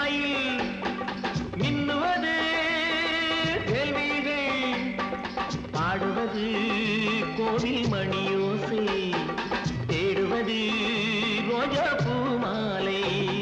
மயில் மின்னுவது கேள்விகள் பாடுவது கோவில் மணியோசை தேடுவது ரோஜா பூ மாலை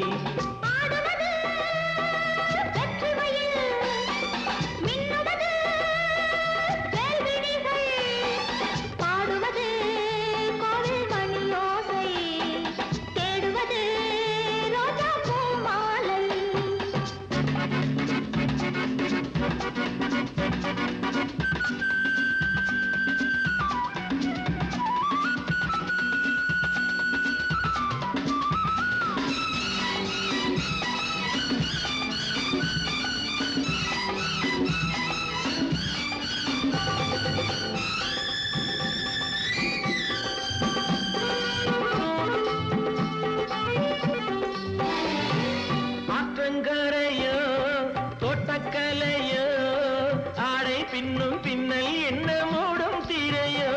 ஆற்றங்கரையோ தோட்டக்கலையோ ஆடை பின்னும் பின்னல் என்ன மூடும் திரையோ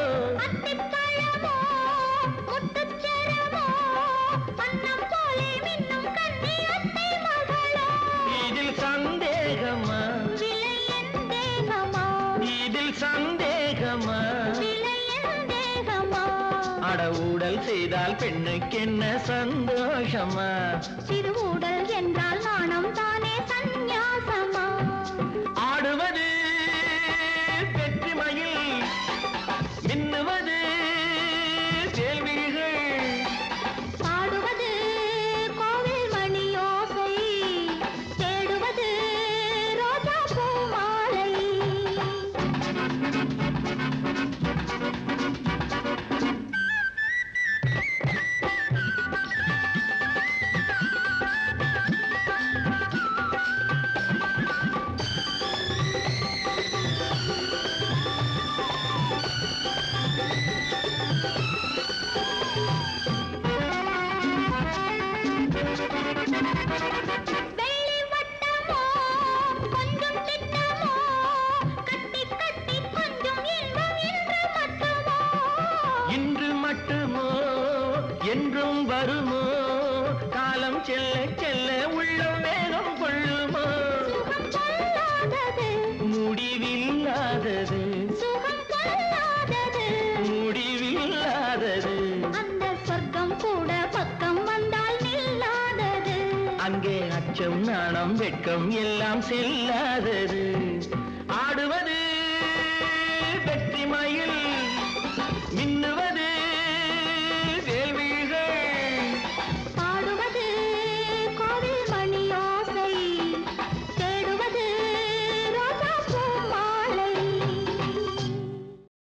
இதில் சந்தேகமா இதில் சந்தேகமா அட ஊடல் செய்தால் பெண்ணுக்கு என்ன சந்தோஷமா சிறு ஊடல் என்றால் நாணம் தானே சந்நியாசமா ஆடுவது வெற்றி மயில் மின்னுவது கேள்விகள் பாடுவது கோவில் மணியோசை தேடுவது ரோஜா பூ மாலை என்றும் வருமோ காலம் செல்ல செல்ல உள்ளம் வேகம் கொள்ளுமோ முடிவில்லாதது முடிவில்லாதது அந்த சொர்க்கம் கூட பக்கம் வந்தால் நில்லாதது அங்கே அச்சம் நாணம் வெட்கம் எல்லாம் செல்லாதது ஆடுவது வெற்றி மயில் மின்னு